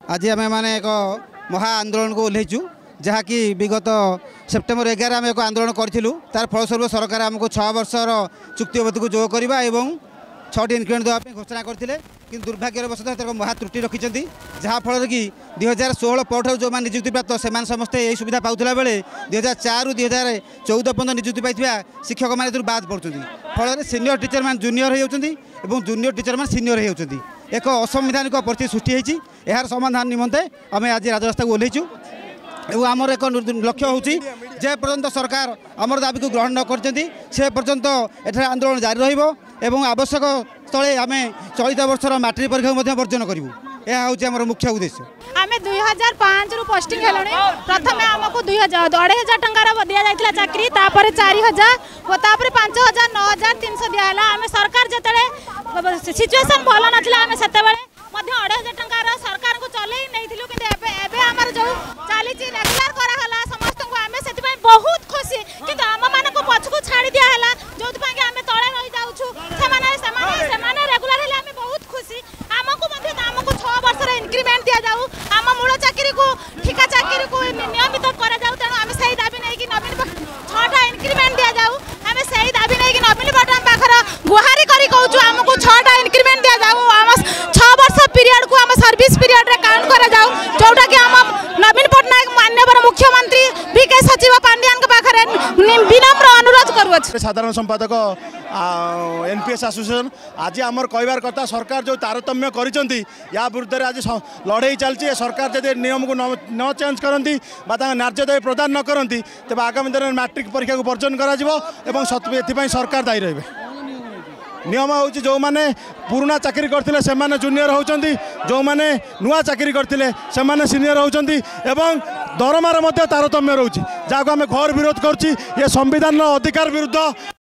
आज आम मैंने एक महा आंदोलन को ओह्लैचु जहाँकि विगत सेप्टेम्बर 11 आम एक आंदोलन करूँ तार फलस्वरूप सरकार आमको 6 वर्षर चुक्ति अवधि को जोग करवा और 6टी इनक्रीमेंट देवाई घोषणा करते कि दुर्भाग्यवशतः महा त्रुटि रखिंट जहाँफल कि 2016 पठार जो निजुक्ति प्राप्त से समस्ते यही सुविधा पाला बेले 2004 ରୁ 2014 पर्यटन निजुक्ति पाई शिक्षक मैंने बाद पड़ते फल सीनियर टीचर मैंने जूनियर होती जूनियर टीचर मैंने सीनियर होती एक असंवैधानिक परिस्थिति सृष्टि होती यार समाधान निमंते आम आज राजरास्ता को ओह्लैचु और आमर एक लक्ष्य हूँ जे पर्यंत सरकार आमर दाबी को ग्रहण न कर पर्यंत एठार आंदोलन जारी रहा आवश्यक स्थले आम चलित वर्षर मैट्रिक परीक्षा वर्जन करूँ यह हूँ आम मुख्य उद्देश्य। आम 2005 रु पोस्टिंग हेलु प्रथम आमको 2,500 टंकार दि जाता चाकरी 4,000 और 5,000 9,300 दिहला आम सरकार जो सिचुएसन भल नाला आम से 2,500 टंकार सरकार को चल नहीं आमर जो चली रेगुलर कराला समस्त को आम से बहुत खुशी कि आम मान पछक छाड़ी दिहला जो आम तले रही जाऊँ रेगुलर हेल्ले आम बहुत खुशी आमको 6 वर्षर इनक्रीमेंट दि जाऊ आम मूल चाकरी को ठिका चाकरी को नियमित करा जाऊ तेणु आम से दाबी नहीं नवीन 6टा इनक्रीमेंट दि जाऊ आम से दाबी नहीं नवीन पट्टनायक पाखर गुहारी करी कहूँ आमको 6टा इनक्रीमेंट दि जाऊ आम 6 वर्ष पीरियड को आम सर्विस पीरियड रे काउंट करा जाऊ जोटा कि आम नवीन पट्टनायक माननीय मुख्यमंत्री बीके सचिव पांड्यान के पाखर विनम्र अनुरोध करूँ। साधारण संपादक एनपीएस एसोसिएशन आज आमर कहबार कथा सरकार जो तारतम्य करिसेंती या विरुद्ध आज लड़ाई चलती सरकार जब नियम को न चेंज करती न्याय दायी प्रदान न करती तेज आगामी दिन में मैट्रिक परीक्षा को वर्जन कर सरकार दायी रहे। नियम हूँ जो मैंने पुराना चाकरी करते से जूनियर होती जो मैंने नुआ चाकरी करते से सीनियर होती दरमार तारतम्य रोचे जहाँ आम घर विरोध कर संविधान अधिकार विरुद्ध।